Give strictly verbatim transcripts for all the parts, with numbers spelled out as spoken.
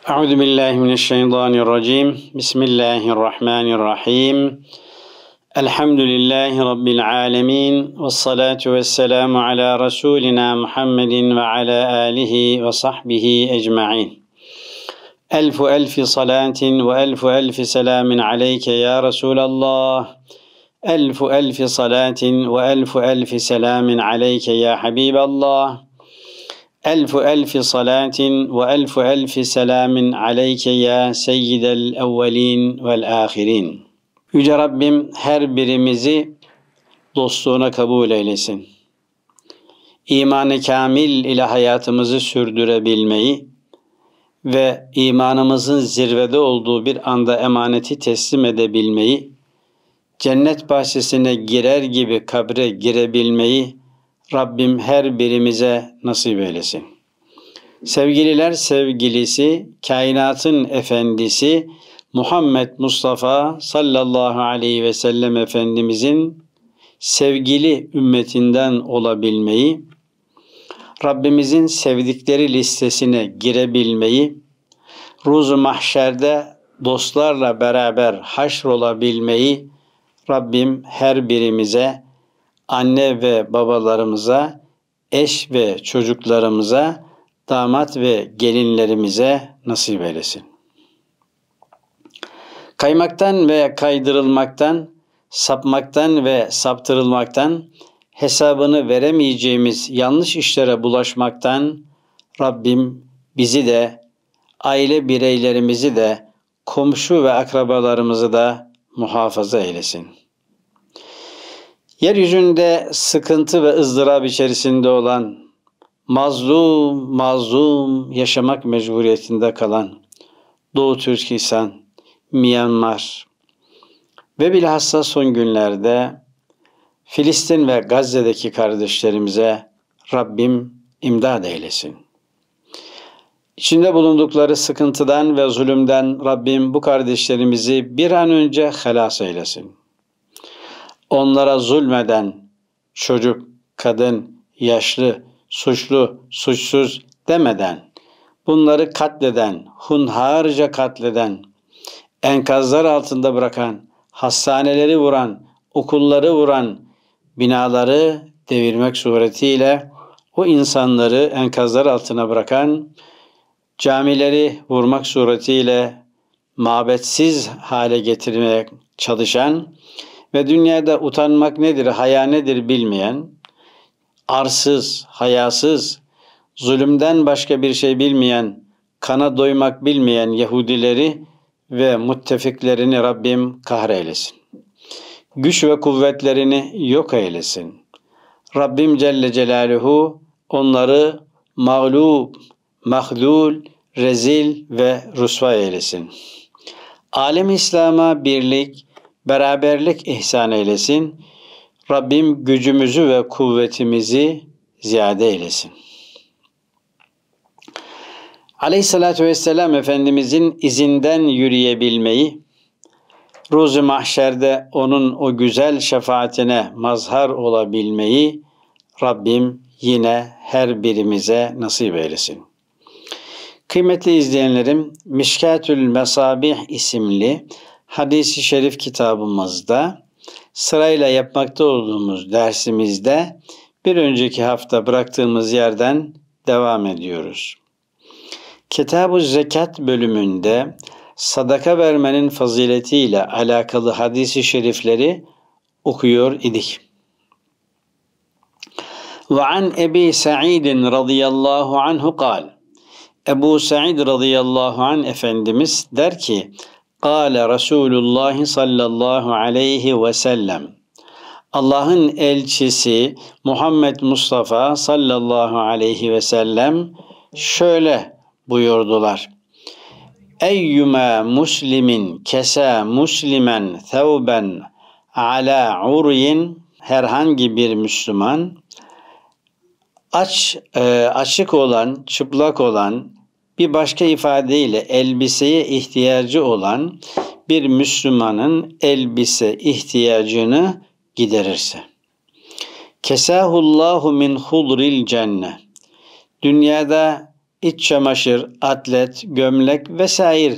Euzu billahi mineşşeytanirracim. Bismillahirrahmanirrahim. Elhamdülillahi rabbil alamin. Ves salatu vesselamu ala rasulina Muhammedin ve ala alihi ve sahbihi ecmaîn. Elfu elfi salatin ve elfu elfi selamin aleyke ya Resulallah. Elfu elfi salatin ve elfu elfi selamin aleyke ya Habiballah. Elfu elfi salatin ve elfu elfi selamin aleyke ya seyyidel evvelin vel ahirin. Yüce Rabbim her birimizi dostluğuna kabul eylesin. İman-ı kamil ile hayatımızı sürdürebilmeyi ve imanımızın zirvede olduğu bir anda emaneti teslim edebilmeyi, cennet bahçesine girer gibi kabre girebilmeyi Rabbim her birimize nasip eylesin. Sevgililer sevgilisi, kainatın efendisi Muhammed Mustafa sallallahu aleyhi ve sellem Efendimizin sevgili ümmetinden olabilmeyi, Rabbimizin sevdikleri listesine girebilmeyi, Ruz-u Mahşer'de dostlarla beraber haşrolabilmeyi Rabbim her birimize, anne ve babalarımıza, eş ve çocuklarımıza, damat ve gelinlerimize nasip eylesin. Kaymaktan ve kaydırılmaktan, sapmaktan ve saptırılmaktan, hesabını veremeyeceğimiz yanlış işlere bulaşmaktan Rabbim bizi de, aile bireylerimizi de, komşu ve akrabalarımızı da muhafaza eylesin. Yeryüzünde sıkıntı ve ızdırap içerisinde olan, mazlum mazlum yaşamak mecburiyetinde kalan Doğu Türkistan, Myanmar ve bilhassa son günlerde Filistin ve Gazze'deki kardeşlerimize Rabbim imdad eylesin. İçinde bulundukları sıkıntıdan ve zulümden Rabbim bu kardeşlerimizi bir an önce halas eylesin. Onlara zulmeden, çocuk, kadın, yaşlı, suçlu, suçsuz demeden, bunları katleden, hunharca katleden, enkazlar altında bırakan, hastaneleri vuran, okulları vuran, binaları devirmek suretiyle o insanları enkazlar altına bırakan, camileri vurmak suretiyle mabetsiz hale getirmeye çalışan ve dünyada utanmak nedir, haya nedir bilmeyen, arsız, hayasız, zulümden başka bir şey bilmeyen, kana doymak bilmeyen Yahudileri ve müttefiklerini Rabbim kahreylesin. Güç ve kuvvetlerini yok eylesin. Rabbim Celle Celaluhu onları mağlup, mahdul, rezil ve rüsva eylesin. Alem İslam'a birlik, beraberlik ihsan eylesin. Rabbim gücümüzü ve kuvvetimizi ziyade eylesin. Aleyhissalatü vesselam Efendimizin izinden yürüyebilmeyi, Ruz-u Mahşer'de onun o güzel şefaatine mazhar olabilmeyi Rabbim yine her birimize nasip eylesin. Kıymetli izleyenlerim, Mişkatül Mesabih isimli hadis-i şerif kitabımızda sırayla yapmakta olduğumuz dersimizde bir önceki hafta bıraktığımız yerden devam ediyoruz. Kitab-ı Zekat bölümünde sadaka vermenin faziletiyle alakalı hadis-i şerifleri okuyor idik. Ve an Ebi Sa'id radıyallahu anhu kal. Ebu Sa'id radıyallahu anh Efendimiz der ki, Kâle Resulullah sallallahu aleyhi ve sellem. Allah'ın elçisi Muhammed Mustafa sallallahu aleyhi ve sellem şöyle buyurdular. Eyyüme muslimin kesa muslimen thevben ala uryin, herhangi bir Müslüman aç e, açık olan, çıplak olan, bir başka ifadeyle elbiseye ihtiyacı olan bir Müslümanın elbise ihtiyacını giderirse. Kesahullahu min hudril cennet. Dünyada iç çamaşır, atlet, gömlek vesaire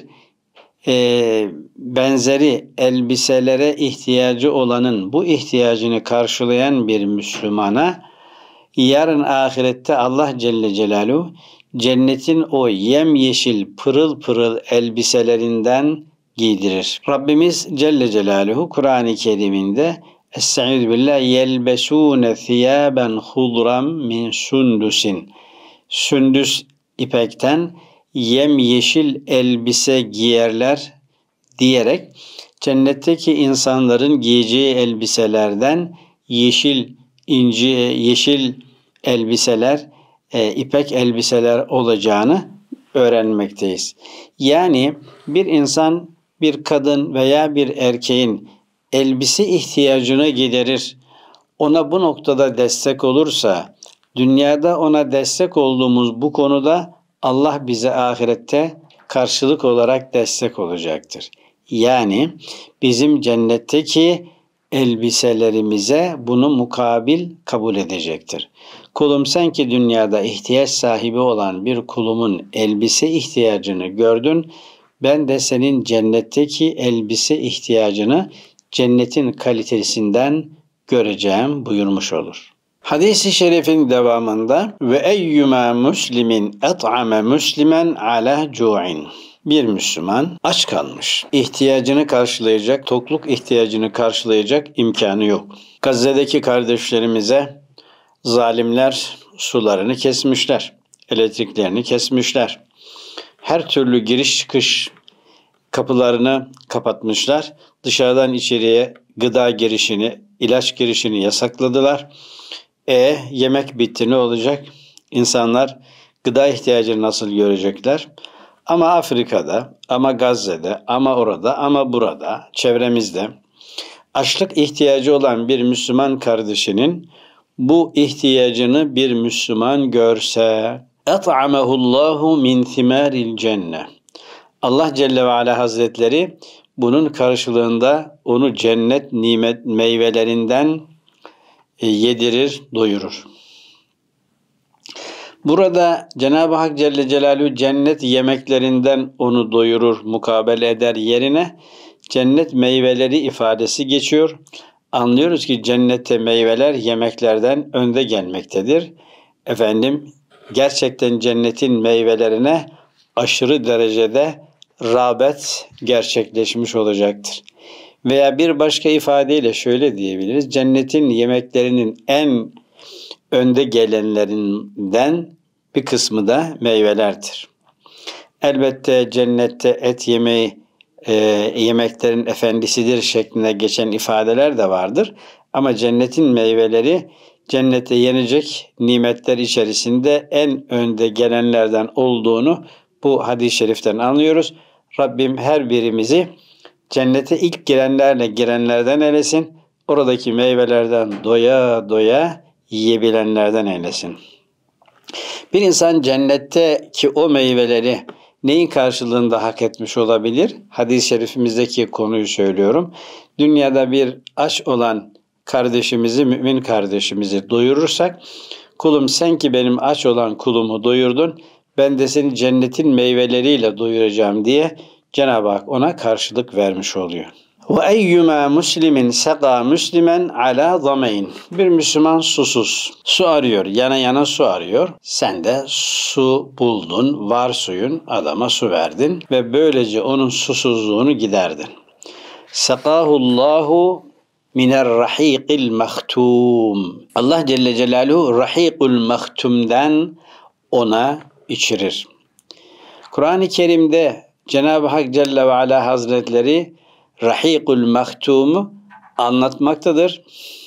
e, benzeri elbiselere ihtiyacı olanın bu ihtiyacını karşılayan bir Müslümana yarın ahirette Allah Celle Celaluhu cennetin o yemyeşil pırıl pırıl elbiselerinden giydirir. Rabbimiz Celle Celaluhu Kur'an-ı Kerim'inde Estaizu billah yelbesûne thiyâben hudram min sundusin. Sündüs ipekten yemyeşil elbise giyerler diyerek cennetteki insanların giyeceği elbiselerden yeşil inci yeşil elbiseler, e, ipek elbiseler olacağını öğrenmekteyiz. Yani bir insan, bir kadın veya bir erkeğin elbise ihtiyacını giderir, ona bu noktada destek olursa, dünyada ona destek olduğumuz bu konuda Allah bize ahirette karşılık olarak destek olacaktır. Yani bizim cennetteki elbiselerimize bunu mukabil kabul edecektir. Kulum sen ki dünyada ihtiyaç sahibi olan bir kulumun elbise ihtiyacını gördün, ben de senin cennetteki elbise ihtiyacını cennetin kalitesinden göreceğim buyurmuş olur. Hadis-i şerifin devamında ve eyyuma muslimin et'ame muslimen ala cu'in. Bir Müslüman aç kalmış. İhtiyacını karşılayacak, tokluk ihtiyacını karşılayacak imkanı yok. Gazze'deki kardeşlerimize zalimler sularını kesmişler. Elektriklerini kesmişler. Her türlü giriş çıkış kapılarını kapatmışlar. Dışarıdan içeriye gıda girişini, ilaç girişini yasakladılar. E yemek bitti ne olacak? İnsanlar gıda ihtiyacını nasıl görecekler? Ama Afrika'da, ama Gazze'de, ama orada, ama burada, çevremizde açlık ihtiyacı olan bir Müslüman kardeşinin bu ihtiyacını bir Müslüman görse et'amehullahu min thimaril cenne. Allah Celle ve Ala Hazretleri bunun karşılığında onu cennet nimet meyvelerinden yedirir, doyurur. Burada Cenab-ı Hak Celle Celaluhu cennet yemeklerinden onu doyurur, mukabele eder yerine cennet meyveleri ifadesi geçiyor. Anlıyoruz ki cennette meyveler yemeklerden önde gelmektedir. Efendim gerçekten cennetin meyvelerine aşırı derecede rağbet gerçekleşmiş olacaktır. Veya bir başka ifadeyle şöyle diyebiliriz. Cennetin yemeklerinin en önde gelenlerinden bir kısmı da meyvelerdir. Elbette cennette et yemeği e, yemeklerin efendisidir şeklinde geçen ifadeler de vardır. Ama cennetin meyveleri cennette yenecek nimetler içerisinde en önde gelenlerden olduğunu bu hadis-i şeriften anlıyoruz. Rabbim her birimizi cennete ilk girenlerle girenlerden eylesin. Oradaki meyvelerden doya doya yiyebilenlerden eylesin. Bir insan cennetteki o meyveleri neyin karşılığında hak etmiş olabilir? Hadis-i şerifimizdeki konuyu söylüyorum. Dünyada bir aç olan kardeşimizi, mümin kardeşimizi doyurursak, kulum sen ki benim aç olan kulumu doyurdun, ben de seni cennetin meyveleriyle doyuracağım diye Cenab-ı Hak ona karşılık vermiş oluyor. Ve eyyuma muslimin seka muslimen ala zameyn. Bir Müslüman susuz. Su arıyor. Yana yana su arıyor. Sen de su buldun. Var suyun. Adama su verdin. Ve böylece onun susuzluğunu giderdin. Sekahullahu minerrahikil mahtum. Allah Celle Celaluhu rahikul mahtum'den ona içirir. Kur'an-ı Kerim'de Cenab-ı Hak Celle ve Ala Hazretleri Rahikul Mahtum'u anlatmaktadır.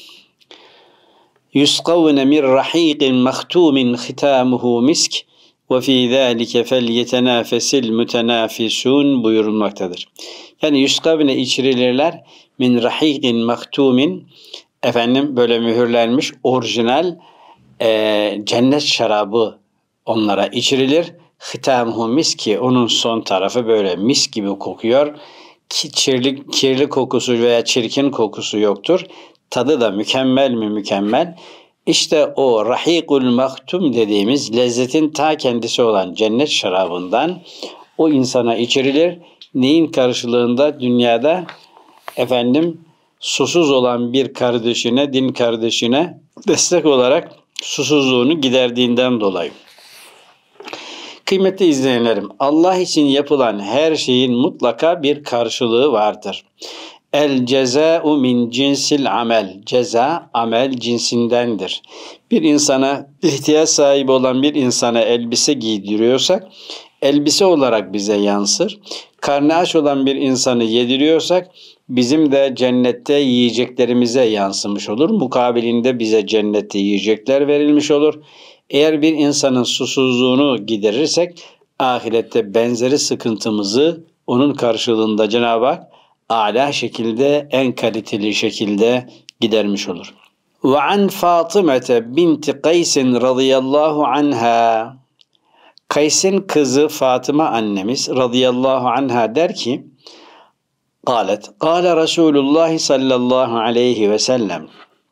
Yusqavne min rahiqin mahtumin hitamuhu misk ve fi zalike felyetenafesil mutenafisun buyurulmaktadır. Yani yusqavne içirilirler min rahiqin mahtumin, efendim böyle mühürlenmiş orijinal e, cennet şarabı onlara içirilir. Hitamuhu miski, onun son tarafı böyle mis gibi kokuyor. Kirli, kirli kokusu veya çirkin kokusu yoktur. Tadı da mükemmel mi mükemmel. İşte o rahikul maktum dediğimiz lezzetin ta kendisi olan cennet şarabından o insana içirilir. Neyin karşılığında? Dünyada efendim susuz olan bir kardeşine, din kardeşine destek olarak susuzluğunu giderdiğinden dolayı. Kıymetli izleyenlerim, Allah için yapılan her şeyin mutlaka bir karşılığı vardır. El cezâ'u min cinsil amel. Ceza, amel cinsindendir. Bir insana, ihtiyaç sahibi olan bir insana elbise giydiriyorsak, elbise olarak bize yansır. Karnı aç olan bir insanı yediriyorsak, bizim de cennette yiyeceklerimize yansımış olur. Mukabilinde bize cennette yiyecekler verilmiş olur. Eğer bir insanın susuzluğunu giderirsek, ahirette benzeri sıkıntımızı onun karşılığında Cenab-ı Hak âlâ şekilde, en kaliteli şekilde gidermiş olur. Ve an Fatımete binti Kaysin radıyallahu anha. Kays'in kızı Fatıma annemiz radıyallahu anha der ki, Kâlet, kâle Resulullah sallallahu aleyhi ve sellem.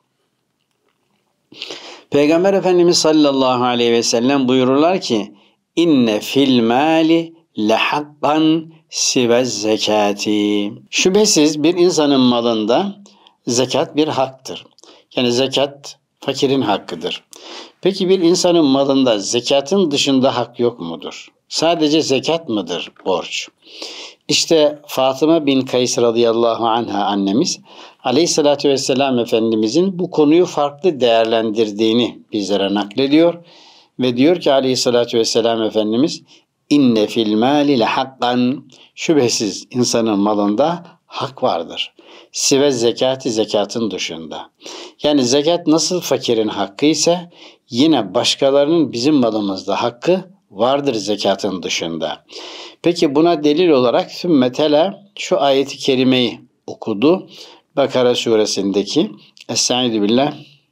Peygamber Efendimiz sallallahu aleyhi ve sellem buyururlar ki, inne fil mali lehakkan sivez zekati. Şüphesiz bir insanın malında zekat bir haktır. Yani zekat fakirin hakkıdır. Peki bir insanın malında zekatın dışında hak yok mudur? Sadece zekat mıdır borç? İşte Fatıma bin Kays radıyallahu anha annemiz aleyhissalatü vesselam Efendimizin bu konuyu farklı değerlendirdiğini bizlere naklediyor. Ve diyor ki aleyhissalatü vesselam Efendimiz, İnne fil mâli lehakkan. Şüphesiz insanın malında hak vardır. Sive zekati, zekatın dışında. Yani zekat nasıl fakirin hakkı ise yine başkalarının bizim malımızda hakkı vardır zekatın dışında. Peki buna delil olarak Sümmetela şu ayeti kerimeyi okudu. Bakara suresindeki Estaizu billah.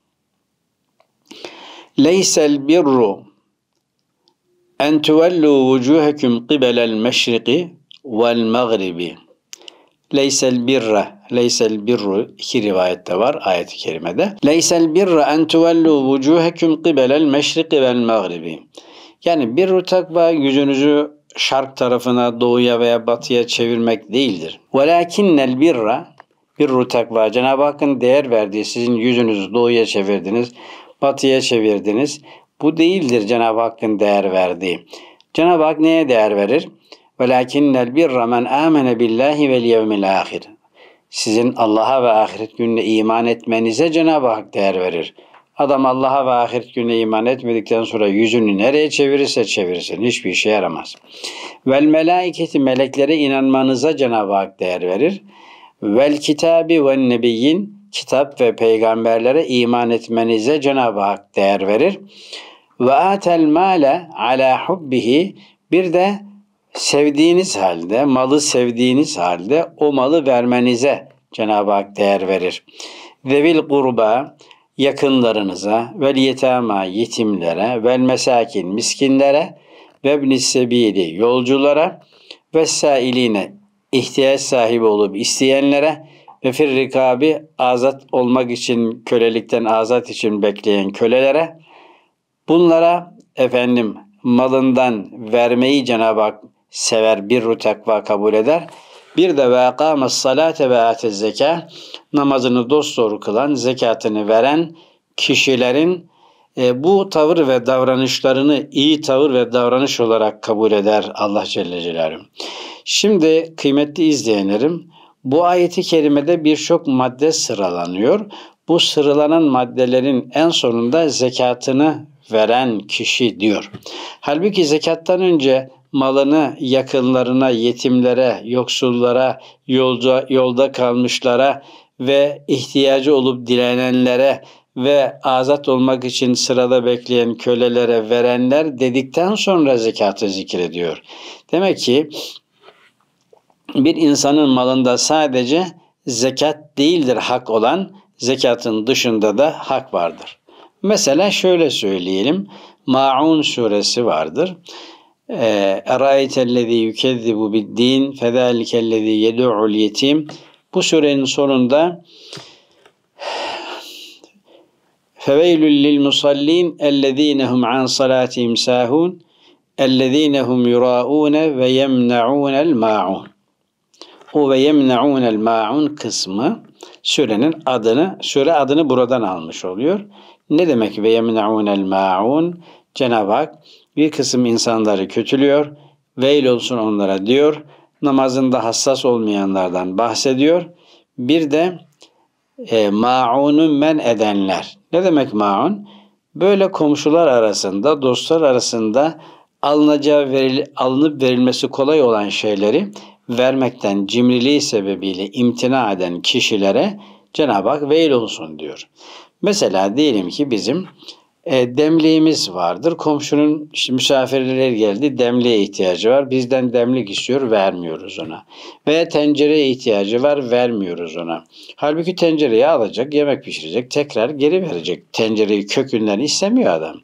Leysel birru en tuvellu vucuhekum qibelel meşriki vel mağribi. Leysel birra, leysel birru iki rivayette var ayet-i kerimede. Leysel birra en tuvellu vucuhekum qibelel meşriki vel mağribi. Yani birru takva yüzünüzü şark tarafına, doğuya veya batıya çevirmek değildir. Velakinnel birra, birru takva, Cenab-ı Hakk'ın değer verdiği, sizin yüzünüzü doğuya çevirdiniz, batıya çevirdiniz. Bu değildir Cenab-ı Hakk'ın değer verdiği. Cenab-ı Hak neye değer verir? Velakinnel birra men amene billahi vel yevmil ahir. Sizin Allah'a ve ahiret gününe iman etmenize Cenab-ı Hak değer verir. Adam Allah'a ve ahiret gününe iman etmedikten sonra yüzünü nereye çevirirse çevirsin hiçbir işe yaramaz. Vel melaiketi, meleklere inanmanıza Cenab-ı Hak değer verir. Vel kitabi ve nebiyyin, kitap ve peygamberlere iman etmenize Cenab-ı Hak değer verir. Ve atel male ala hubbihi, bir de sevdiğiniz halde, malı sevdiğiniz halde o malı vermenize Cenab-ı Hak değer verir. Zevil kurba, yakınlarınıza, vel yetama, yetimlere, vel mesakin, miskinlere, ve ibnis sebili, yolculara, ve sailine, ihtiyaç sahibi olup isteyenlere, ve fir rikabi, azat olmak için, kölelikten azat için bekleyen kölelere, bunlara efendim malından vermeyi Cenab-ı Hak sever, birru takva kabul eder. Bir de ve akâmes salâte ve âtez zekâ, namazını dosdoğru kılan, zekatını veren kişilerin e, bu tavır ve davranışlarını iyi tavır ve davranış olarak kabul eder Allah Celle Celaluhu. Şimdi kıymetli izleyenlerim, bu ayeti kerimede birçok madde sıralanıyor. Bu sıralanan maddelerin en sonunda zekatını veren kişi diyor. Halbuki zekattan önce malını yakınlarına, yetimlere, yoksullara, yolda, yolda kalmışlara ve ihtiyacı olup dilenenlere ve azat olmak için sırada bekleyen kölelere verenler dedikten sonra zekatı zikrediyor. Demek ki bir insanın malında sadece zekat değildir hak olan, zekatın dışında da hak vardır. Mesela şöyle söyleyelim, Maun suresi vardır. Eraeytellezî yükezzibu biddin fezâlikellezî yed'ul yetim. Bu surenin sonunda Feveylül lil musallin ellezînehum an salatihim sâhûn ellezînehum yurâûne ve yemne'ûnel mâ'ûn. O ve yemne'ûnel mâ'ûn kısmı surenin adını, sure adını buradan almış oluyor. Ne demek ve yemne'ûnel mâ'ûn? Cenab-ı Hak bir kısım insanları kötülüyor. Veil olsun onlara diyor. Namazında hassas olmayanlardan bahsediyor. Bir de e, ma'unu men edenler. Ne demek ma'un? Böyle komşular arasında, dostlar arasında alınacağı veril, alınıp verilmesi kolay olan şeyleri vermekten cimriliği sebebiyle imtina eden kişilere Cenab-ı Hak veil olsun diyor. Mesela diyelim ki bizim E, demliğimiz vardır. Komşunun işte misafirler geldi, demliğe ihtiyacı var. Bizden demlik istiyor, vermiyoruz ona. Veya tencereye ihtiyacı var, vermiyoruz ona. Halbuki tencereyi alacak, yemek pişirecek, tekrar geri verecek. Tencereyi kökünden istemiyor adam.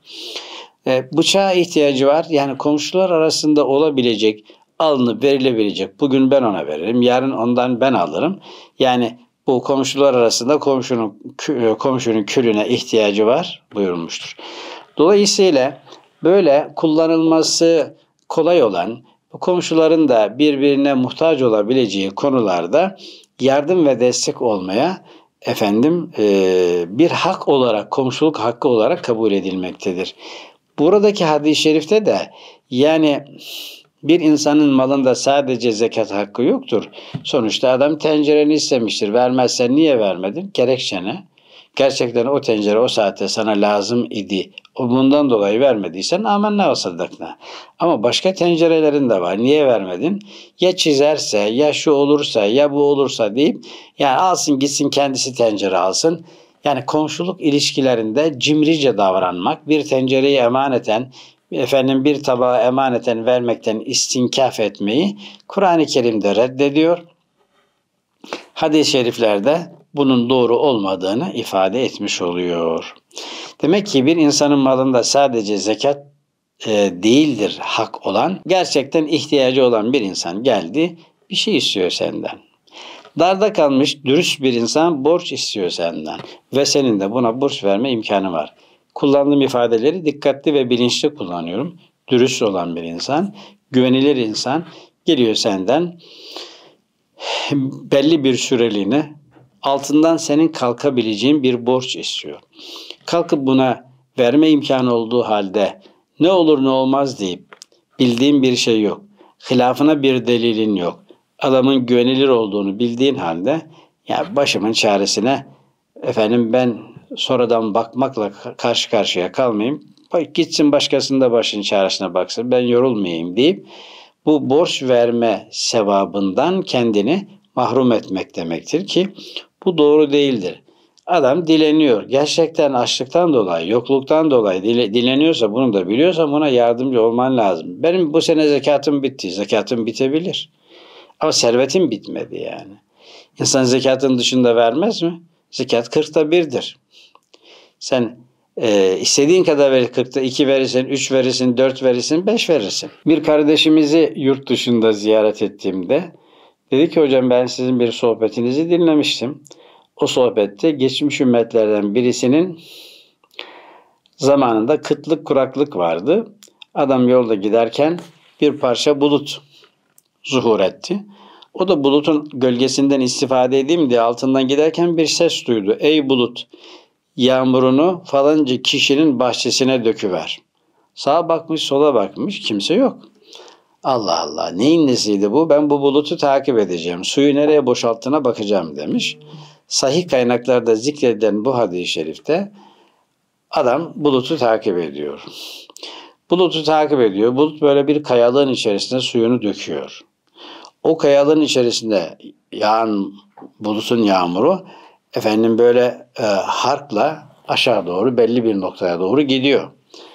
E, bıçağa ihtiyacı var. Yani komşular arasında olabilecek, alınıp verilebilecek. Bugün ben ona veririm, yarın ondan ben alırım. Yani bu komşular arasında komşunun komşunun külüne ihtiyacı var buyurulmuştur. Dolayısıyla böyle kullanılması kolay olan, komşuların da birbirine muhtaç olabileceği konularda yardım ve destek olmaya efendim bir hak olarak, komşuluk hakkı olarak kabul edilmektedir. Buradaki hadis-i şerifte de yani bir insanın malında sadece zekat hakkı yoktur. Sonuçta adam tencereni istemiştir. Vermezsen niye vermedin? Gerekçene. Gerçekten o tencere o saatte sana lazım idi. O bundan dolayı vermediysen amenna ve saddakna. Ama başka tencerelerin de var. Niye vermedin? Ya çizerse, ya şu olursa, ya bu olursa deyip yani alsın gitsin kendisi tencere alsın. Yani komşuluk ilişkilerinde cimrice davranmak, bir tencereyi emaneten efendim bir tabağı emaneten vermekten istinkaf etmeyi Kur'an-ı Kerim'de reddediyor. Hadis-i şeriflerde bunun doğru olmadığını ifade etmiş oluyor. Demek ki bir insanın malında sadece zekat e, değildir hak olan, gerçekten ihtiyacı olan bir insan geldi, bir şey istiyor senden. Darda kalmış dürüst bir insan borç istiyor senden ve senin de buna borç verme imkanı var. Kullandığım ifadeleri dikkatli ve bilinçli kullanıyorum. Dürüst olan bir insan, güvenilir insan geliyor senden belli bir süreliğine altından senin kalkabileceğin bir borç istiyor. Kalkıp buna verme imkanı olduğu halde ne olur ne olmaz deyip bildiğin bir şey yok. Hilafına bir delilin yok. Adamın güvenilir olduğunu bildiğin halde ya başımın çaresine efendim ben sonradan bakmakla karşı karşıya kalmayayım. Gitsin başkasının da başının çaresine baksın. Ben yorulmayayım deyip bu borç verme sevabından kendini mahrum etmek demektir ki bu doğru değildir. Adam dileniyor. Gerçekten açlıktan dolayı, yokluktan dolayı dileniyorsa, bunu da biliyorsa buna yardımcı olman lazım. Benim bu sene zekatım bitti. Zekatım bitebilir. Ama servetim bitmedi yani. İnsan zekatın dışında vermez mi? Zekat kırkta birdir. Sen e, istediğin kadar verir. Kırkta iki verirsin, üç verirsin, dört verirsin, beş verirsin. Bir kardeşimizi yurt dışında ziyaret ettiğimde dedi ki hocam ben sizin bir sohbetinizi dinlemiştim. O sohbette geçmiş ümmetlerden birisinin zamanında kıtlık kuraklık vardı. Adam yolda giderken bir parça bulut zuhur etti. O da bulutun gölgesinden istifade edeyim diye altından giderken bir ses duydu. Ey bulut, yağmurunu falanca kişinin bahçesine döküver. Sağa bakmış, sola bakmış, kimse yok. Allah Allah, neyin nesiydi bu? Ben bu bulutu takip edeceğim. Suyu nereye boşalttığına bakacağım demiş. Sahih kaynaklarda zikredilen bu hadis-i şerifte adam bulutu takip ediyor. Bulutu takip ediyor. Bulut böyle bir kayalığın içerisine suyunu döküyor. O kayalığın içerisinde yağan bulutun yağmuru efendim böyle e, harkla aşağı doğru belli bir noktaya doğru gidiyor.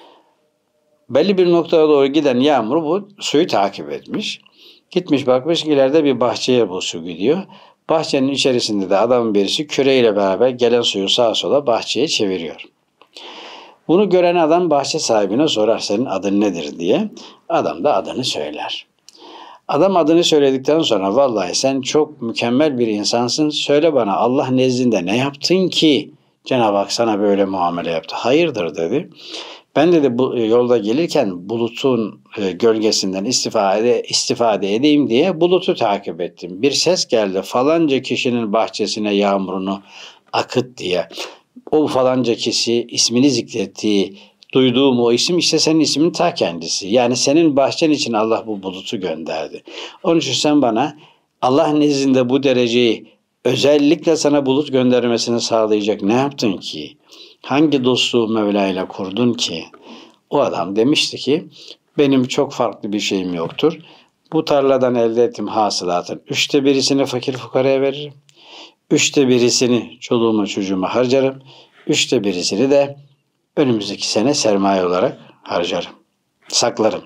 Belli bir noktaya doğru giden yağmur bu suyu takip etmiş. Gitmiş bakmış ileride bir bahçeye bu su gidiyor. Bahçenin içerisinde de adamın birisi küreyle beraber gelen suyu sağa sola bahçeye çeviriyor. Bunu gören adam bahçe sahibine sorar senin adın nedir diye. Adam da adını söyler. Adam adını söyledikten sonra vallahi sen çok mükemmel bir insansın. Söyle bana Allah nezdinde ne yaptın ki Cenab-ı Hak sana böyle muamele yaptı. Hayırdır dedi. Ben dedi bu yolda gelirken bulutun e, gölgesinden istifade istifade edeyim diye bulutu takip ettim. Bir ses geldi. Falanca kişinin bahçesine yağmurunu akıt diye. O falanca kişi ismini zikrettiği, duyduğum o isim işte senin ismin ta kendisi. Yani senin bahçen için Allah bu bulutu gönderdi. Onun için sen bana Allah nezdinde bu dereceyi özellikle sana bulut göndermesini sağlayacak ne yaptın ki? Hangi dostluğu Mevla ile kurdun ki? O adam demişti ki benim çok farklı bir şeyim yoktur. Bu tarladan elde ettiğim hasılatın üçte birisini fakir fukaraya veririm. Üçte birisini çoluğuma çocuğuma harcarım. Üçte birisini de önümüzdeki sene sermaye olarak harcarım. Saklarım.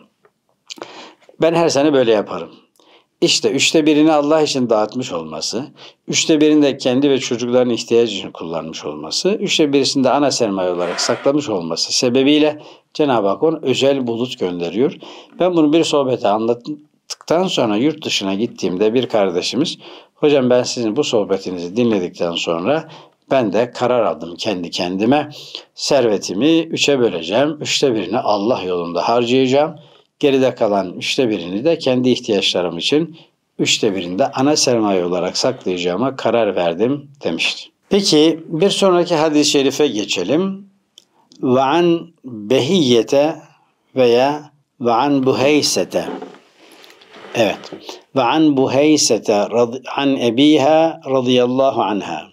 Ben her sene böyle yaparım. İşte üçte birini Allah için dağıtmış olması, üçte birini de kendi ve çocukların ihtiyacı için kullanmış olması, üçte birisini de ana sermaye olarak saklamış olması sebebiyle Cenab-ı Hak ona özel bulut gönderiyor. Ben bunu bir sohbete anlattıktan sonra yurt dışına gittiğimde bir kardeşimiz, hocam ben sizin bu sohbetinizi dinledikten sonra ben de karar aldım kendi kendime. Servetimi üçe böleceğim. Üçte birini Allah yolunda harcayacağım. Geride kalan üçte birini de kendi ihtiyaçlarım için, üçte birini de ana sermaye olarak saklayacağıma karar verdim demişti. Peki bir sonraki hadis-i şerife geçelim. Ve an behiyyete veya ve an buheysete. Evet. Ve an buheysete an ebiha radıyallahu anha.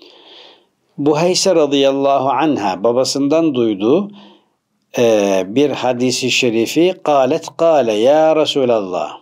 Buheyse radıyallahu anha babasından duyduğu Ee, bir hadisi şerifi kâlet kâle ya Resulallah.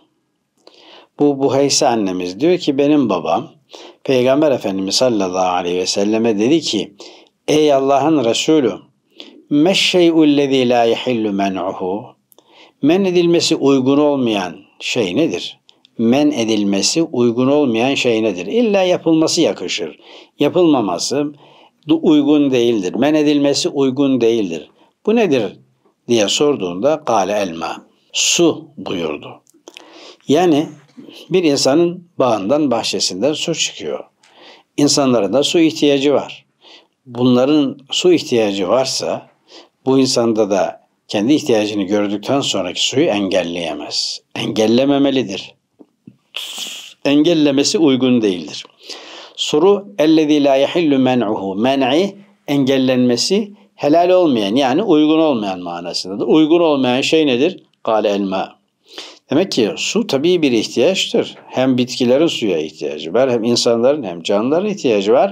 Bu Buheyse annemiz diyor ki benim babam Peygamber Efendimiz sallallahu aleyhi ve selleme dedi ki ey Allah'ın Resulü meşşey'ullezî lâ yehillu men'uhu men edilmesi uygun olmayan şey nedir? Men edilmesi uygun olmayan şey nedir? İlla yapılması yakışır. Yapılmaması uygun değildir. Men edilmesi uygun değildir. Bu nedir diye sorduğunda kâle elma. Su buyurdu. Yani bir insanın bağından bahçesinden su çıkıyor. İnsanların da su ihtiyacı var. Bunların su ihtiyacı varsa bu insanda da kendi ihtiyacını gördükten sonraki suyu engelleyemez. Engellememelidir. Engellemesi uygun değildir. Soru ellezî lâ yehillu men'uhu. Men'i engellenmesi helal olmayan yani uygun olmayan manasındadır. Uygun olmayan şey nedir? Kâle elma. Demek ki su tabii bir ihtiyaçtır. Hem bitkilerin suya ihtiyacı var, hem insanların hem canlıların ihtiyacı var.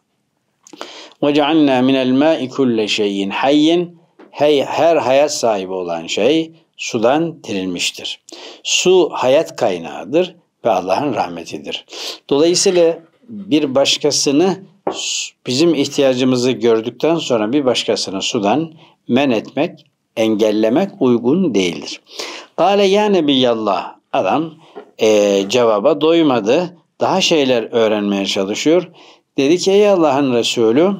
وَجَعَلْنَا مِنَ الْمَاءِ كُلَّ شَيْءٍ حَيٍّ Her hayat sahibi olan şey sudan dirilmiştir. Su hayat kaynağıdır ve Allah'ın rahmetidir. Dolayısıyla bir başkasını bizim ihtiyacımızı gördükten sonra bir başkasını sudan men etmek, engellemek uygun değildir. Kâle ya Nebiyallah. Adam e, cevaba doymadı. Daha şeyler öğrenmeye çalışıyor. Dedi ki ey Allah'ın Resulü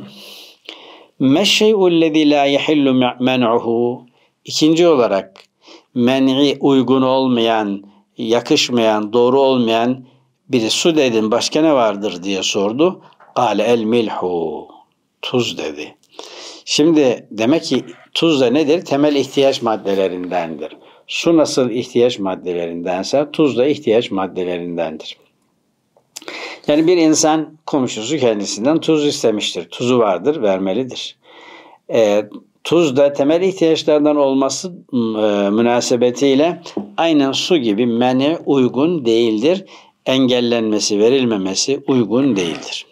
meşşey'ullezî lâ yehillu men'uhu. İkinci olarak men'i uygun olmayan, yakışmayan, doğru olmayan biri su dedin başka ne vardır diye sordu. Kâle el milhu. Tuz dedi. Şimdi demek ki tuz da nedir? Temel ihtiyaç maddelerindendir. Su nasıl ihtiyaç maddelerindense tuz da ihtiyaç maddelerindendir. Yani bir insan komşusu kendisinden tuz istemiştir. Tuzu vardır, vermelidir. E, tuz da temel ihtiyaçlardan olması e, münasebetiyle aynen su gibi men'e uygun değildir. Engellenmesi, verilmemesi uygun değildir.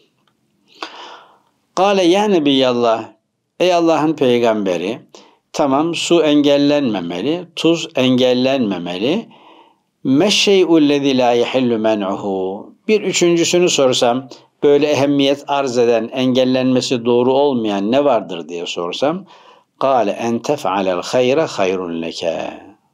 Kâle ya Nebiyallah. Ey Allah'ın peygamberi, tamam su engellenmemeli, tuz engellenmemeli. Meşşey'ullezî lâ yehillu men'uhu. Bir üçüncüsünü sorsam, böyle ehemmiyet arz eden, engellenmesi doğru olmayan ne vardır diye sorsam, kâle en tef'alel hayra hayrun leke.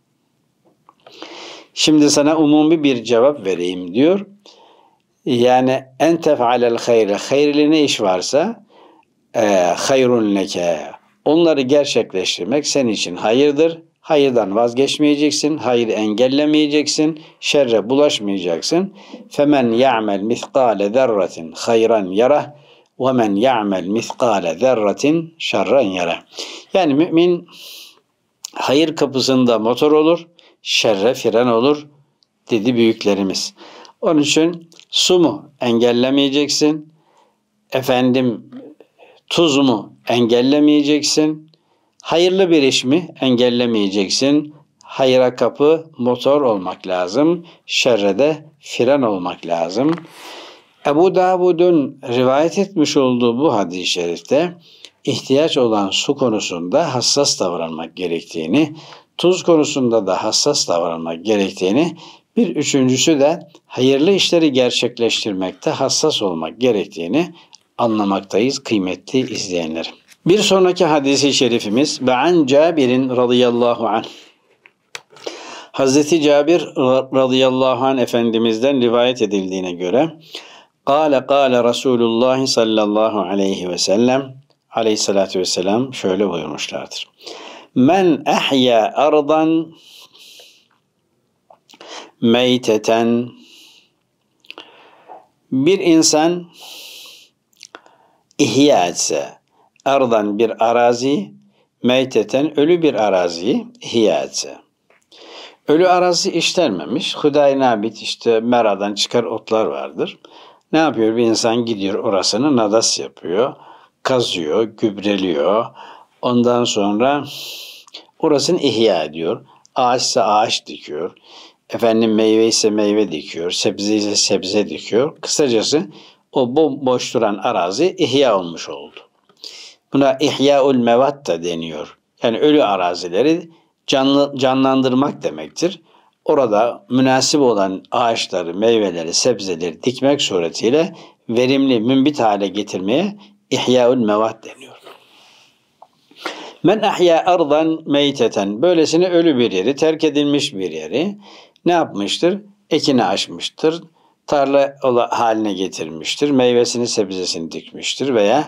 Şimdi sana umumi bir cevap vereyim diyor. Yani en tef'alel hayra, hayırlı ne iş varsa, e, hayrun leke. Onları gerçekleştirmek senin için hayırdır. Hayırdan vazgeçmeyeceksin, hayır engellemeyeceksin, şerre bulaşmayacaksın. Femen ya'mel miskale zerratin hayran yarah. وَمَنْ يَعْمَلْ مِثْقَالَ ذَرَّةٍ شَرًّا يَرَهُ. Yani mümin hayır kapısında motor olur, şerre fren olur dedi büyüklerimiz. Onun için su mu engellemeyeceksin, efendim tuz mu engellemeyeceksin, hayırlı bir iş mi engellemeyeceksin. Hayıra kapı motor olmak lazım, şerre de fren olmak lazım. Ebu Davud'un rivayet etmiş olduğu bu hadis-i şerifte ihtiyaç olan su konusunda hassas davranmak gerektiğini, tuz konusunda da hassas davranmak gerektiğini, bir üçüncüsü de hayırlı işleri gerçekleştirmekte hassas olmak gerektiğini anlamaktayız kıymetli izleyenler. Bir sonraki hadis-i şerifimiz ve an Cabir'in radıyallahu anh. Hazreti Cabir radıyallahu anh Efendimiz'den rivayet edildiğine göre Kâle kâle Resulullah sallallahu aleyhi ve sellem aleyhissalatü vesselam şöyle buyurmuşlardır. Men ahya ardan meyteten, bir insan ihya etse, ardan bir arazi, meyteten ölü bir araziyi ihya etse. Ölü arazi işlenmemiş, Huday nabit işte meradan çıkar otlar vardır. Ne yapıyor? Bir insan gidiyor orasını nadas yapıyor, kazıyor, gübreliyor. Ondan sonra orasını ihya ediyor. Ağaçsa ağaç dikiyor. Efendim meyve ise meyve dikiyor. Sebze ise sebze dikiyor. Kısacası o boş duran arazi ihya olmuş oldu. Buna ihyaul mevat da deniyor. Yani ölü arazileri canlı, canlandırmak demektir. Orada münasip olan ağaçları, meyveleri, sebzeleri dikmek suretiyle verimli, mümbit hale getirmeye ihyaul mevat deniyor. Men ahya ardan meyteten, böylesine ölü bir yeri, terk edilmiş bir yeri ne yapmıştır? Ekini açmıştır, tarla haline getirmiştir, meyvesini, sebzesini dikmiştir veya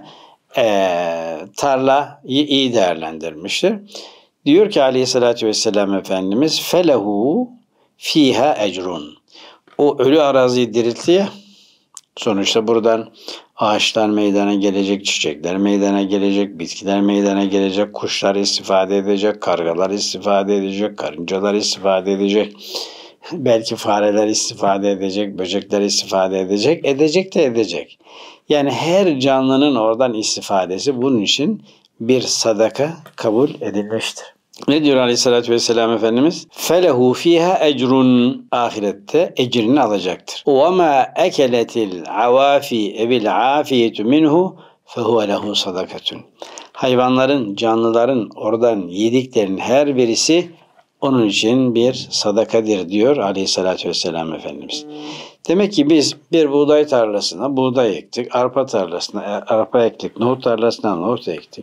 ee, tarlayı iyi değerlendirmiştir. Diyor ki aleyhissalatü vesselam Efendimiz felehu fiha ecrun. O ölü araziyi diriltti ya, sonuçta buradan ağaçlar meydana gelecek, çiçekler meydana gelecek, bitkiler meydana gelecek, kuşlar istifade edecek, kargalar istifade edecek, karıncalar istifade edecek, belki fareler istifade edecek, böcekler istifade edecek, edecek de edecek. Yani her canlının oradan istifadesi bunun için bir sadaka kabul edilmiştir. Ne diyor aleyhissalatü vesselam Efendimiz? Felehu fiha ecrun, ahirette ecrini alacaktır. Ve ma ekeletil avafi ebil afiyetu minhu fehuve lehu sadakatun. Hayvanların, canlıların oradan yediklerinin her birisi onun için bir sadakadır diyor aleyhissalatü vesselam Efendimiz. Demek ki biz bir buğday tarlasına buğday ektik, arpa tarlasına arpa ektik, nohut tarlasına nohut ektik.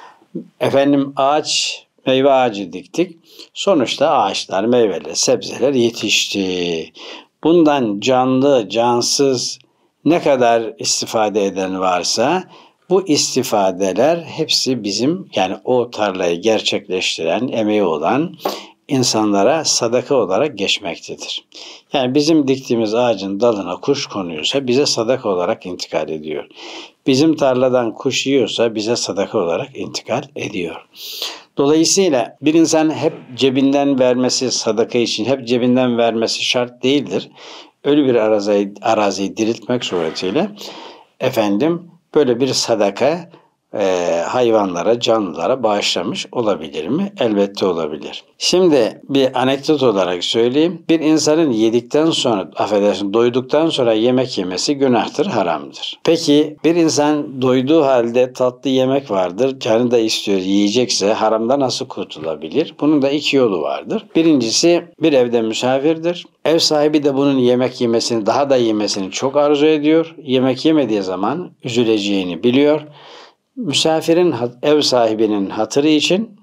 Efendim ağaç, meyve ağacı diktik. Sonuçta ağaçlar, meyveler, sebzeler yetişti. Bundan canlı, cansız ne kadar istifade eden varsa bu istifadeler hepsi bizim, yani o tarlayı gerçekleştiren, emeği olan insanlara sadaka olarak geçmektedir. Yani bizim diktiğimiz ağacın dalına kuş konuyorsa bize sadaka olarak intikal ediyor. Bizim tarladan kuş yiyorsa bize sadaka olarak intikal ediyor. Dolayısıyla bir insan hep cebinden vermesi, sadaka için hep cebinden vermesi şart değildir. Ölü bir araziyi, araziyi diriltmek suretiyle efendim böyle bir sadaka e, hayvanlara, canlılara bağışlamış olabilir mi? Elbette olabilir. Şimdi bir anekdot olarak söyleyeyim. Bir insanın yedikten sonra, affedersin, doyduktan sonra yemek yemesi günahtır, haramdır. Peki bir insan doyduğu halde tatlı yemek vardır, canı da istiyor, yiyecekse haramda nasıl kurtulabilir? Bunun da iki yolu vardır. Birincisi bir evde misafirdir. Ev sahibi de bunun yemek yemesini, daha da yemesini çok arzu ediyor. Yemek yemediği zaman üzüleceğini biliyor. Misafirin, ev sahibinin hatırı için,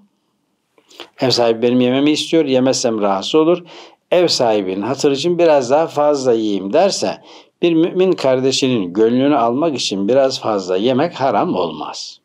ev sahibi benim yememi istiyor, yemezsem rahatsız olur. Ev sahibinin hatırı için biraz daha fazla yiyeyim derse, bir mümin kardeşinin gönlünü almak için biraz fazla yemek haram olmaz.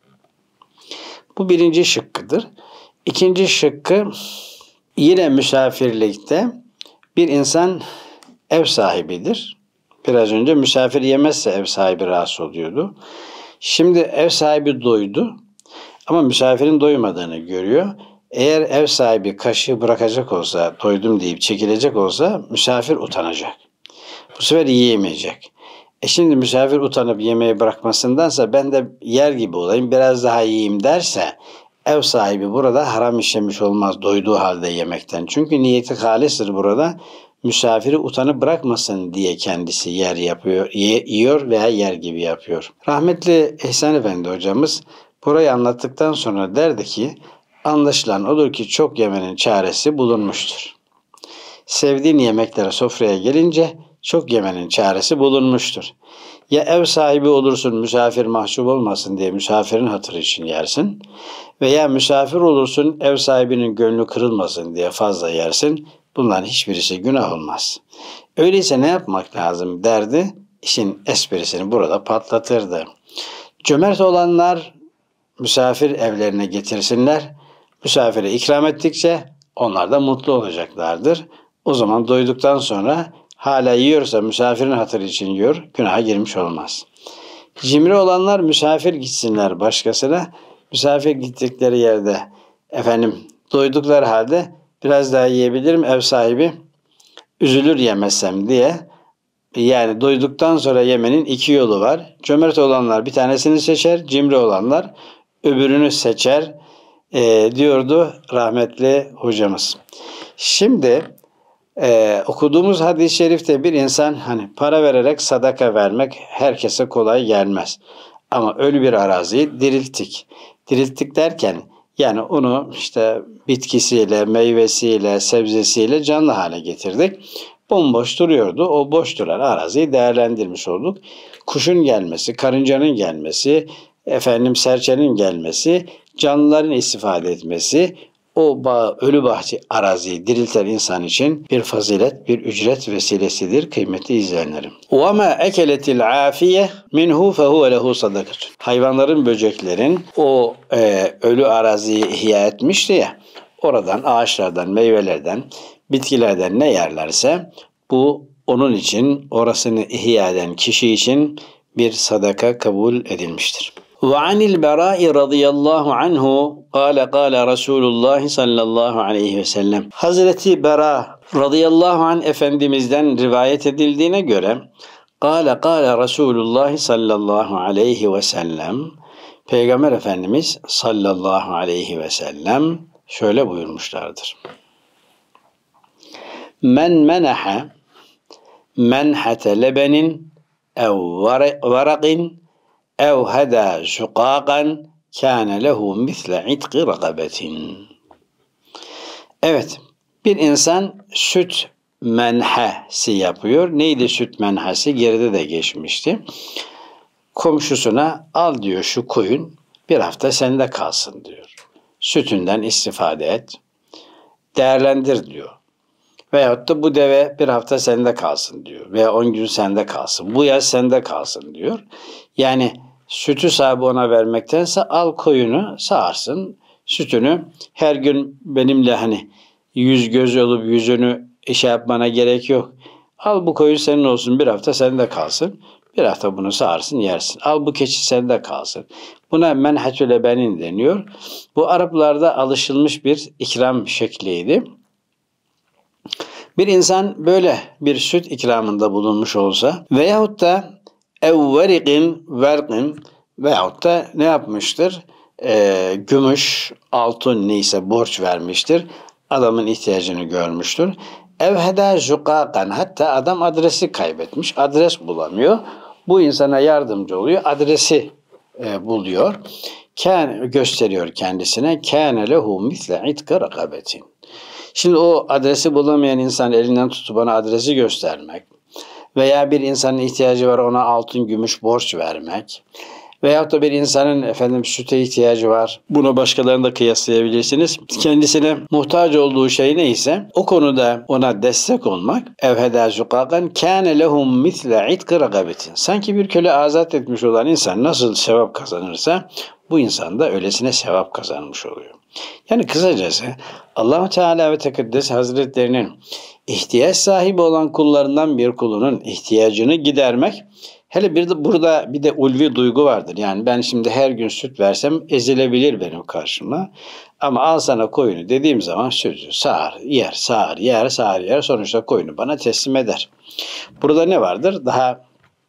Bu birinci şıkkıdır. İkinci şıkkı, yine misafirlikte bir insan ev sahibidir. Biraz önce misafir yemezse ev sahibi rahatsız oluyordu. Şimdi ev sahibi doydu ama misafirin doymadığını görüyor. Eğer ev sahibi kaşığı bırakacak olsa, doydum deyip çekilecek olsa misafir utanacak. Bu sefer yiyemeyecek. E şimdi misafir utanıp yemeği bırakmasındansa ben de yer gibi olayım, biraz daha yiyeyim derse ev sahibi burada haram işlemiş olmaz doyduğu halde yemekten. Çünkü niyeti halistir burada. Misafiri utanıp bırakmasın diye kendisi yer yapıyor, yiyor veya yer gibi yapıyor. Rahmetli İhsan Efendi hocamız burayı anlattıktan sonra derdi ki, anlaşılan odur ki çok yemenin çaresi bulunmuştur. Sevdiğin yemeklere sofraya gelince çok yemenin çaresi bulunmuştur. Ya ev sahibi olursun misafir mahcup olmasın diye misafirin hatırı için yersin. Veya misafir olursun ev sahibinin gönlü kırılmasın diye fazla yersin. Bunların hiçbirisi günah olmaz. Öyleyse ne yapmak lazım derdi. İşin esprisini burada patlatırdı. Cömert olanlar misafir evlerine getirsinler. Misafire ikram ettikçe onlar da mutlu olacaklardır. O zaman doyduktan sonra hala yiyorsa misafirin hatırı için yiyor, günaha girmiş olmaz. Cimri olanlar misafir gitsinler başkasına. Misafir gittikleri yerde efendim doydukları halde biraz daha yiyebilirim ev sahibi üzülür yemezsem diye. Yani doyduktan sonra yemenin iki yolu var. Cömert olanlar bir tanesini seçer, cimri olanlar öbürünü seçer e, diyordu rahmetli hocamız. Şimdi e, okuduğumuz hadis-i şerifte bir insan hani para vererek sadaka vermek herkese kolay gelmez. Ama ölü bir araziyi dirilttik. Dirilttik derken yani onu işte bitkisiyle, meyvesiyle, sebzesiyle canlı hale getirdik. Bomboş duruyordu. O boş duran araziyi değerlendirmiş olduk. Kuşun gelmesi, karıncanın gelmesi, efendim serçenin gelmesi, canlıların istifade etmesi, o bağ, ölü bahçe araziyi dirilten insan için bir fazilet, bir ücret vesilesidir kıymetli izleyenlerim. وَمَا اَكَلَتِ الْعَافِيَةِ مِنْهُ فَهُوَ لَهُ صَدَقَةٌ. Hayvanların, böceklerin o e, ölü araziyi ihya etmişti ya, oradan ağaçlardan, meyvelerden, bitkilerden ne yerlerse bu onun için, orasını ihya eden kişi için bir sadaka kabul edilmiştir. وعن البراء رضي الله عنه قال قال رسول الله صلى الله عليه وسلم. Hazreti Bera radıyallahu anh efendimizden rivayet edildiğine göre قال قال رسول الله sallallahu aleyhi ve sellem, Peygamber Efendimiz sallallahu aleyhi ve sellem şöyle buyurmuşlardır. Men menaha menhate lebenin ev varaqin ev heda şukakan kâne lehu misle itqi rakabetin. Evet, bir insan süt menhesi yapıyor. Neydi süt menhesi? Geride de geçmişti. Komşusuna al diyor şu koyun bir hafta sende kalsın diyor. Sütünden istifade et. Değerlendir diyor. Veyahut da bu deve bir hafta sende kalsın diyor. Veya on gün sende kalsın. Bu yaz sende kalsın diyor. Yani sütü sahibi ona vermektense al koyunu sağarsın. Sütünü her gün benimle hani yüz göz olup yüzünü şey yapmana gerek yok. Al bu koyun senin olsun bir hafta sende kalsın. Bir hafta bunu sağarsın yersin. Al bu keçi sende kalsın. Buna menhetül ebenin deniyor. Bu Araplarda alışılmış bir ikram şekliydi. Bir insan böyle bir süt ikramında bulunmuş olsa veyahut da evverikin verkin veyahut da ne yapmıştır? Ee, gümüş, altın neyse borç vermiştir. Adamın ihtiyacını görmüştür. Evheda zukakan, hatta adam adresi kaybetmiş. Adres bulamıyor. Bu insana yardımcı oluyor. Adresi e, buluyor. Kâne, gösteriyor kendisine. Kâne lehu misle itqi rakabetin. Şimdi o adresi bulamayan insan elinden tutup ona adresi göstermek veya bir insanın ihtiyacı var ona altın gümüş borç vermek veyahut da bir insanın efendim süte ihtiyacı var. Bunu başkalarına da kıyaslayabilirsiniz. Kendisine muhtaç olduğu şey neyse o konuda ona destek olmak evheda zukakan kâne lehum misle itqi rakabetin. Sanki bir köle azat etmiş olan insan nasıl sevap kazanırsa bu insan da öylesine sevap kazanmış oluyor. Yani kısacası Allah-u Teala ve Tekaddes Hazretlerinin ihtiyaç sahibi olan kullarından bir kulunun ihtiyacını gidermek Hele bir de burada bir de ulvi duygu vardır. Yani ben şimdi her gün süt versem ezilebilir benim karşıma. Ama al sana koyunu dediğim zaman sözü sağar, yer, sağar, yer, sağar, yer. Sonuçta koyunu bana teslim eder. Burada ne vardır? Daha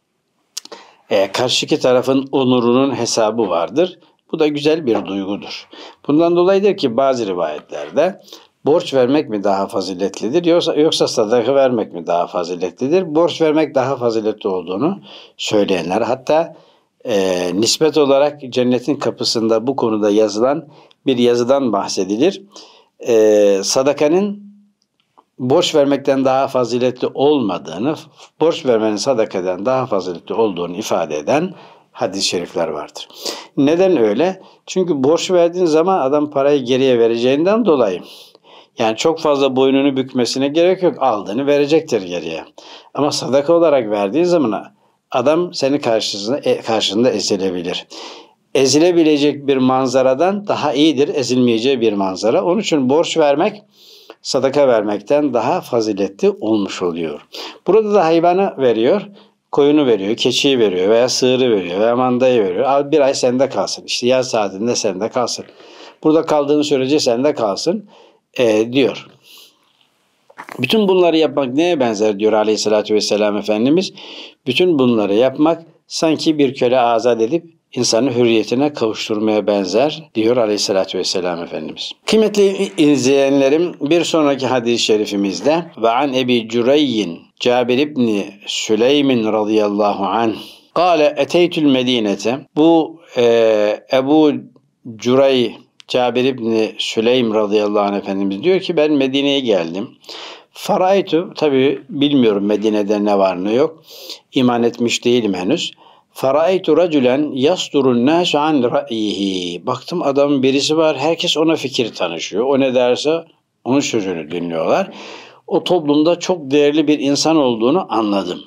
e, karşıki tarafın onurunun hesabı vardır. Bu da güzel bir duygudur. Bundan dolayıdır ki bazı rivayetlerde borç vermek mi daha faziletlidir yoksa, yoksa sadaka vermek mi daha faziletlidir? Borç vermek daha faziletli olduğunu söyleyenler. Hatta e, nispet olarak cennetin kapısında bu konuda yazılan bir yazıdan bahsedilir. E, sadakanın borç vermekten daha faziletli olmadığını, borç vermenin sadakadan daha faziletli olduğunu ifade eden hadis-i şerifler vardır. Neden öyle? Çünkü borç verdiğin zaman adam parayı geriye vereceğinden dolayı. Yani çok fazla boynunu bükmesine gerek yok. Aldığını verecektir geriye. Ama sadaka olarak verdiğin zaman adam seni karşısında, karşında ezilebilir. Ezilebilecek bir manzaradan daha iyidir ezilmeyeceği bir manzara. Onun için borç vermek sadaka vermekten daha faziletli olmuş oluyor. Burada da hayvanı veriyor, koyunu veriyor, keçiyi veriyor veya sığırı veriyor veya mandayı veriyor. Al bir ay sende kalsın. İşte yaz saatinde sende kalsın. Burada kaldığın sürece sende kalsın e, diyor. Bütün bunları yapmak neye benzer diyor Aleyhisselatü Vesselam Efendimiz? Bütün bunları yapmak sanki bir köle azat edip insanı hürriyetine kavuşturmaya benzer diyor Aleyhisselatü Vesselam Efendimiz. Kıymetli izleyenlerim, bir sonraki hadis-i şerifimizde ve an Ebi Cüreyyin Cabir İbni Süleymin radıyallahu anh kâle eteytül medinete. Bu e, Ebu Cürey Cabir İbni Süleym radıyallahu anh Efendimiz diyor ki ben Medine'ye geldim. Faraytu, tabi bilmiyorum Medine'de ne var ne yok. İman etmiş değilim henüz. Faraytu racülen yasturun nâsu an ra'yihi. Baktım adamın birisi var. Herkes ona fikir tanışıyor. O ne derse onun sözünü dinliyorlar. O toplumda çok değerli bir insan olduğunu anladım.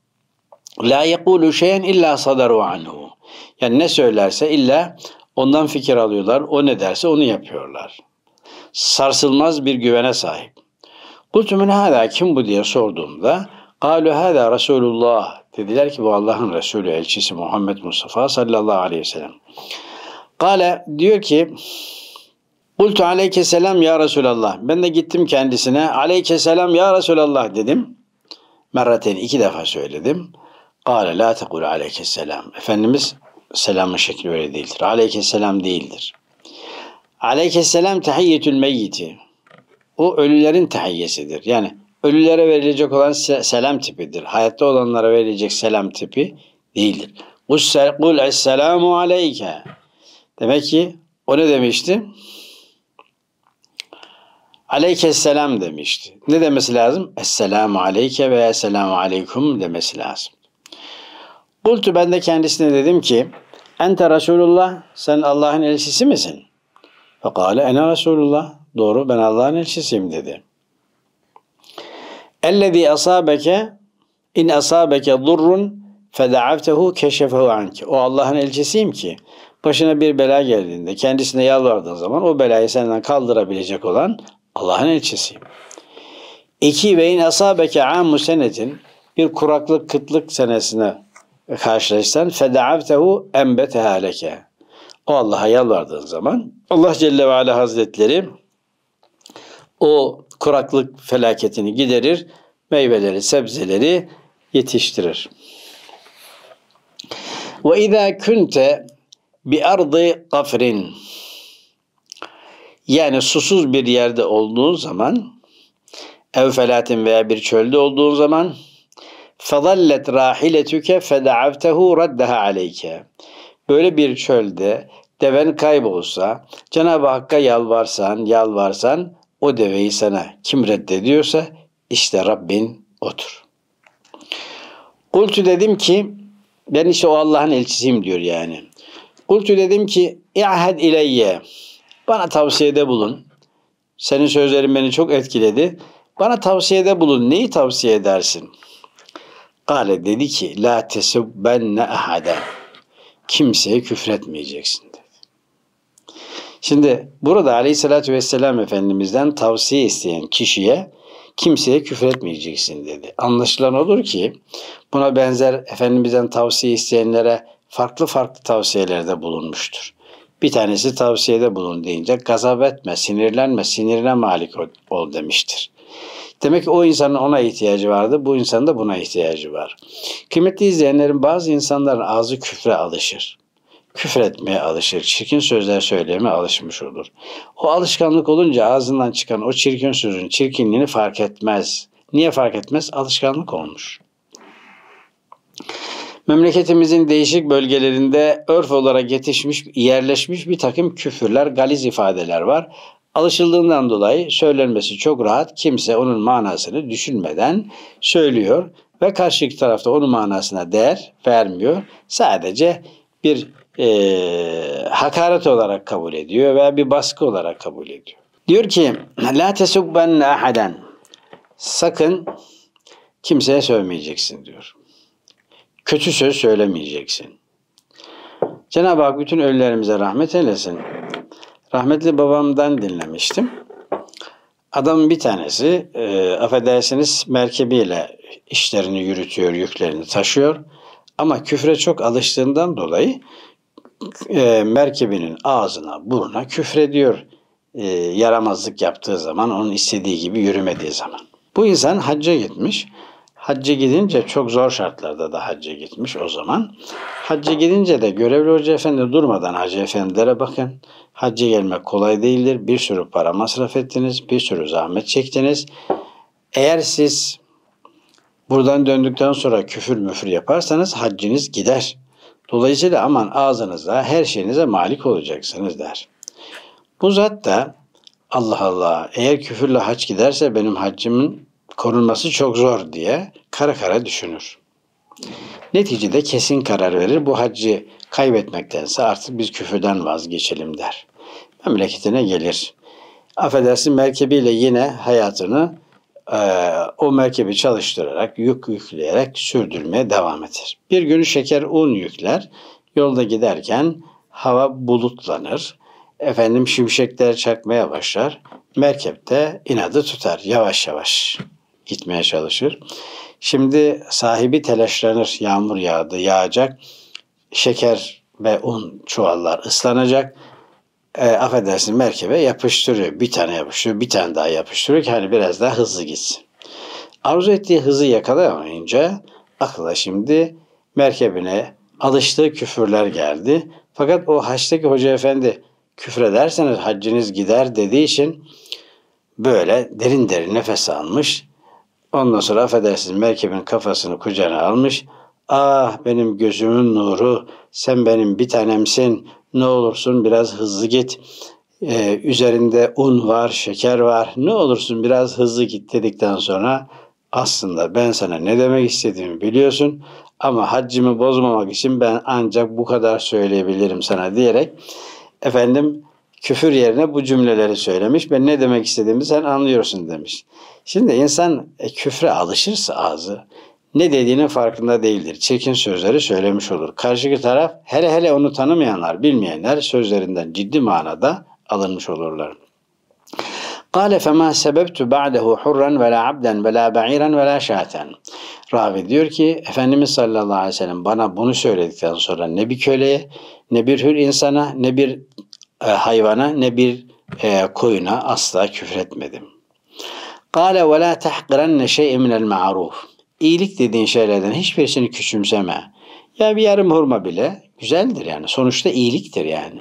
La yekulu şeyen illa sadaru anhu. Yani ne söylerse illa ondan fikir alıyorlar. O ne derse onu yapıyorlar. Sarsılmaz bir güvene sahip. Kultu min hâdâ, kim bu diye sorduğumda kâlu hâdâ Resulullah. Dediler ki bu Allah'ın Resulü, elçisi Muhammed Mustafa sallallahu aleyhi ve sellem. Kâle, diyor ki kultu aleykeselam ya Resulallah. Ben de gittim kendisine aleykeselam ya Resulallah dedim. Merraten, iki defa söyledim. Kâle la tekul aleykeselam. Efendimiz selamın şekli öyle değildir. Aleykeselam değildir. Aleykeselam tahiyyetül meyyiti. O ölülerin tahiyyesidir. Yani ölülere verilecek olan selam tipidir. Hayatta olanlara verilecek selam tipi değildir. Kul esselamu aleyke. Demek ki o ne demişti? Aleykesselam demişti. Ne demesi lazım? Esselamu aleyke veya esselamu aleykum demesi lazım. Kultu, ben de kendisine dedim ki ente Resulullah, sen Allah'ın elçisi misin? Fekale ene Resulullah. Doğru, ben Allah'ın elçisiyim dedi. Ellezî asâbeke in asâbeke durrun feda'avtehu keşefehu anke. O Allah'ın elçisiyim ki başına bir bela geldiğinde kendisine yalvardığın zaman o belayı senden kaldırabilecek olan Allah'ın elçisiyim. İki, ve in asâbeke âmmu senetin, bir kuraklık, kıtlık senesine karşılaşsan feda'avtehu enbeteha leke. O Allah'a yalvardığın zaman Allah Celle ve Ala Hazretleri o kuraklık felaketini giderir, meyveleri, sebzeleri yetiştirir. Ve izâ kunte bi ardı gafrin, yani susuz bir yerde olduğun zaman, ev felatin veya bir çölde olduğun zaman, fezallet rahiletuke feda'avtehu raddaha aleyke. Böyle bir çölde deven kaybolsa, Cenab-ı Hakk'a yalvarsan, yalvarsan, o deveyi sana kim reddediyorsa işte Rabbin odur. Kultu, dedim ki ben işte o Allah'ın elçisiyim diyor yani. Kultu, dedim ki i'hed ileyye, bana tavsiyede bulun. Senin sözlerin beni çok etkiledi. Bana tavsiyede bulun. Neyi tavsiye edersin? Kale, dedi ki la tesubbenne ahaden, kimseye küfretmeyeceksin dedi. Şimdi burada Aleyhisselatü Vesselam Efendimiz'den tavsiye isteyen kişiye Kimseye küfretmeyeceksin dedi. Anlaşılan olur ki buna benzer Efendimiz'den tavsiye isteyenlere farklı farklı tavsiyelerde bulunmuştur. Bir tanesi tavsiyede bulun deyince gazap etme, sinirlenme, sinirine malik ol, ol demiştir. Demek ki o insanın ona ihtiyacı vardı, bu insanın da buna ihtiyacı var. Kıymetli izleyenlerin, bazı insanların ağzı küfre alışır. Küfretmeye alışır, çirkin sözler söylemeye alışmış olur. O alışkanlık olunca ağzından çıkan o çirkin sözün çirkinliğini fark etmez. Niye fark etmez? Alışkanlık olmuş. Memleketimizin değişik bölgelerinde örf olarak yetişmiş, yerleşmiş bir takım küfürler, galiz ifadeler var. Alışıldığından dolayı söylenmesi çok rahat, kimse onun manasını düşünmeden söylüyor ve karşı tarafta onun manasına değer vermiyor. Sadece bir e, hakaret olarak kabul ediyor veya bir baskı olarak kabul ediyor. Diyor ki, la tesubbenne ahaden, sakın kimseye sövmeyeceksin diyor. Kötü söz söylemeyeceksin. Cenab-ı Hak bütün ölülerimize rahmet eylesin. Rahmetli babamdan dinlemiştim. Adamın bir tanesi, e, affedersiniz, merkebiyle işlerini yürütüyor, yüklerini taşıyor. Ama küfre çok alıştığından dolayı e, merkebinin ağzına, burnuna küfrediyor. E, yaramazlık yaptığı zaman, onun istediği gibi yürümediği zaman. Bu insan hacca gitmiş. Hacca gidince çok zor şartlarda da hacca gitmiş o zaman. Hacca gidince de görevli hoca efendi durmadan hacı efendilere bakın. Hacca gelmek kolay değildir. Bir sürü para masraf ettiniz. Bir sürü zahmet çektiniz. Eğer siz buradan döndükten sonra küfür müfür yaparsanız haccınız gider. Dolayısıyla aman ağzınıza, her şeyinize malik olacaksınız der. Bu zat da Allah Allah, eğer küfürle hac giderse benim haccımın korunması çok zor diye kara kara düşünür. Neticede kesin karar verir. Bu haccı kaybetmektense artık biz küfürden vazgeçelim der. Memleketine gelir. Affedersin, merkebiyle yine hayatını e, o merkebi çalıştırarak, yük yükleyerek sürdürmeye devam eder. Bir gün şeker un yükler. Yolda giderken hava bulutlanır. Efendim şimşekler çakmaya başlar. Merkepte inadı tutar. Yavaş yavaş gitmeye çalışır. Şimdi sahibi telaşlanır. Yağmur yağdı, yağacak. Şeker ve un çuvallar ıslanacak. E, affedersin, merkebe yapıştırıyor. Bir tane yapıştırıyor, bir tane daha yapıştırıyor ki hani biraz daha hızlı gitsin. Arzu ettiği hızı yakalayamayınca akla şimdi merkebine alıştığı küfürler geldi. Fakat o haçtaki hoca efendi küfrederseniz haccınız gider dediği için böyle derin derin nefes almış. Ondan sonra affedersiniz merkebin kafasını kucağına almış. Ah benim gözümün nuru, sen benim bir tanemsin, ne olursun biraz hızlı git. Ee, üzerinde un var, şeker var, ne olursun biraz hızlı git dedikten sonra aslında ben sana ne demek istediğimi biliyorsun ama haccımı bozmamak için ben ancak bu kadar söyleyebilirim sana diyerek efendim küfür yerine bu cümleleri söylemiş. Ben ne demek istediğimi sen anlıyorsun demiş. Şimdi insan e, küfre alışırsa ağzı ne dediğinin farkında değildir. Çirkin sözleri söylemiş olur. Karşıki taraf, hele hele onu tanımayanlar, bilmeyenler sözlerinden ciddi manada alınmış olurlar. قَالَ فَمَا سَبَبْتُ بَعْدَهُ حُرًّا وَلَا عَبْدًا وَلَا بَعِيرًا وَلَا شَاةً. Ravi diyor ki Efendimiz sallallahu aleyhi ve sellem bana bunu söyledikten sonra ne bir köleye, ne bir hür insana, ne bir e, hayvana, ne bir e, koyuna asla küfretmedim. قَالَ وَلَا تَحْقِرَنَّ شَيْءٍ مِنَ الْمَعْرُوفِ. İyilik dediğin şeylerden hiçbirisini küçümseme. Ya bir yarım hurma bile güzeldir yani. Sonuçta iyiliktir yani.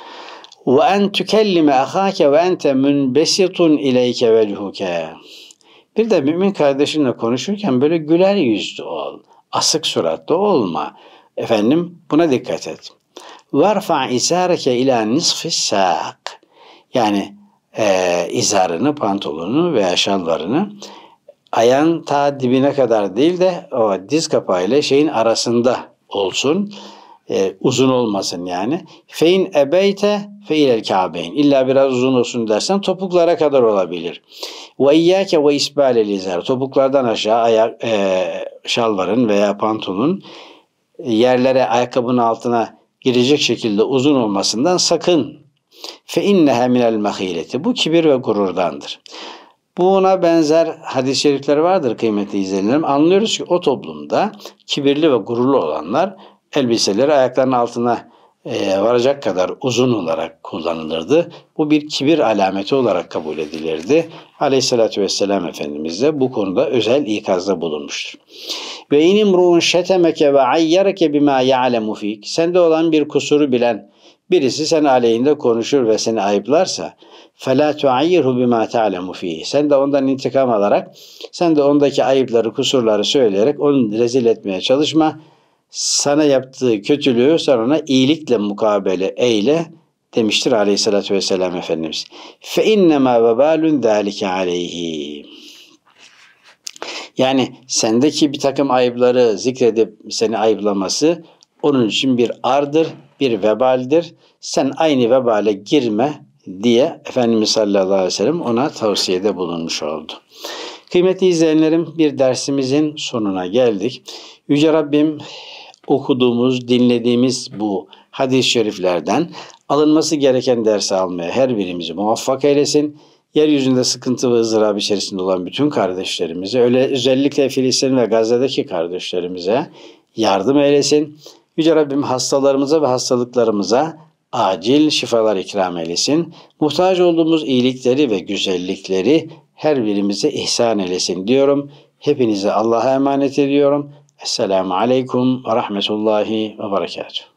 وَاَنْ تُكَلِّمَ اَخَاكَ وَاَنْتَ مُنْبَسِطٌ اِلَيْكَ وَجْهُكَ. Bir de mümin kardeşinle konuşurken böyle güler yüzlü ol. Asık suratlı olma. Efendim buna dikkat et. وَارْفَعْ اِسَارَكَ اِلَى نِصْفِ السَّاقِ. Yani e, izarını, pantolonu veya şalvarını ayağın ta dibine kadar değil de o diz kapağıyla şeyin arasında olsun. E, uzun olmasın yani. Fein ebeyte feilel kâbeyn. İlla biraz uzun olsun dersen topuklara kadar olabilir. Ve iyyâke ve isbâlel izâr. Topuklardan aşağı ayak, e, şalvarın veya pantolonun yerlere, ayakkabının altına girecek şekilde uzun olmasından sakın. Fe inneha minel mahileti. Bu kibir ve gururdandır. Buna benzer hadis-i şerifler vardır kıymetli izleyenlerim. Anlıyoruz ki o toplumda kibirli ve gururlu olanlar elbiseleri ayaklarının altına e, varacak kadar uzun olarak kullanılırdı. Bu bir kibir alameti olarak kabul edilirdi. Aleyhissalatü vesselam Efendimiz de bu konuda özel ikazda bulunmuştur. Ve in imruun şetemeke ve ayyareke bima ya'lemu fik. Sende olan bir kusuru bilen birisi sen aleyhinde konuşur ve seni ayıplarsa فَلَا تُعَيِّرْهُ بِمَا تَعْلَمُ ف۪يهِ. Sen de ondan intikam alarak, sen de ondaki ayıpları, kusurları söyleyerek onu rezil etmeye çalışma. Sana yaptığı kötülüğü sen ona iyilikle mukabele eyle demiştir Aleyhisselatü Vesselam Efendimiz. فَاِنَّمَا وَبَالٌ ذَٰلِكَ عَلَيْهِ. Yani sendeki bir takım ayıpları zikredip seni ayıplaması onun için bir ardır, bir vebaldir. Sen aynı vebale girme diye Efendimiz sallallahu aleyhi ve sellem ona tavsiyede bulunmuş oldu. Kıymetli izleyenlerim, bir dersimizin sonuna geldik. Yüce Rabbim okuduğumuz, dinlediğimiz bu hadis-i şeriflerden alınması gereken dersi almaya her birimizi muvaffak eylesin. Yeryüzünde sıkıntı ve ızdırap içerisinde olan bütün kardeşlerimize, öyle özellikle Filistin ve Gazze'deki kardeşlerimize yardım eylesin. Yüce Rabbim hastalarımıza ve hastalıklarımıza acil şifalar ikram eylesin. Muhtaç olduğumuz iyilikleri ve güzellikleri her birimize ihsan eylesin diyorum. Hepinize Allah'a emanet ediyorum. Esselamu Aleyküm ve Rahmetullahi ve Berekatuhu.